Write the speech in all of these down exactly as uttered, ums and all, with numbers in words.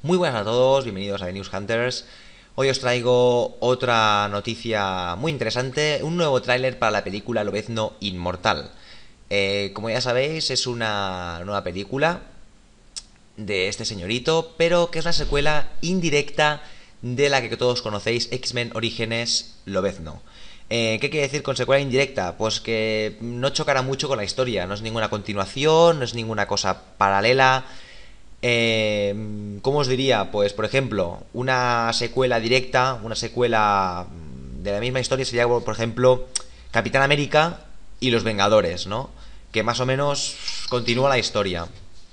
Muy buenas a todos, bienvenidos a The News Hunters. Hoy os traigo otra noticia muy interesante, un nuevo tráiler para la película Lobezno Inmortal. Eh, como ya sabéis, es una nueva película de este señorito, pero que es la secuela indirecta de la que todos conocéis, X-Men Orígenes Lobezno. Eh, ¿Qué quiere decir con secuela indirecta? Pues que no chocará mucho con la historia, no es ninguna continuación, no es ninguna cosa paralela. Eh, ¿Cómo os diría? Pues, por ejemplo, una secuela directa, una secuela de la misma historia sería, por ejemplo, Capitán América y los Vengadores, ¿no? Que más o menos continúa la historia.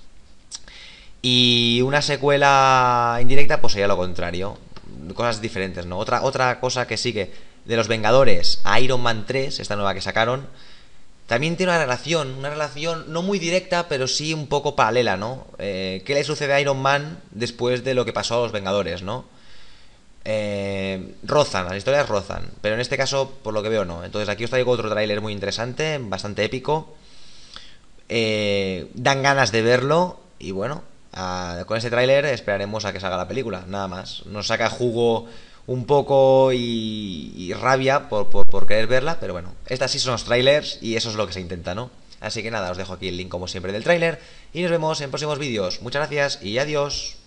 Y una secuela indirecta, pues sería lo contrario. Cosas diferentes, ¿no? Otra, otra cosa que sigue de los Vengadores a Iron Man tres, esta nueva que sacaron, también tiene una relación, una relación no muy directa, pero sí un poco paralela, ¿no? Eh, ¿Qué le sucede a Iron Man después de lo que pasó a los Vengadores, ¿no? Eh, rozan, las historias rozan, pero en este caso, por lo que veo, no. Entonces aquí os traigo otro tráiler muy interesante, bastante épico. Eh, dan ganas de verlo y bueno, a, con este tráiler esperaremos a que salga la película, nada más. Nos saca jugo un poco y, y rabia por, por, por querer verla, pero bueno, estas sí son los trailers y eso es lo que se intenta, ¿no? Así que nada, os dejo aquí el link como siempre del tráiler y nos vemos en próximos vídeos. Muchas gracias y adiós.